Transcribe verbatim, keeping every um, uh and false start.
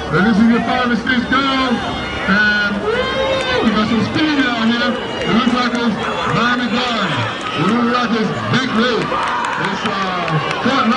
And this is your five and six girl. And woo, we got some speed out here. It looks like it's Miami Gardens. It looks like it's Big Lake. It's uh,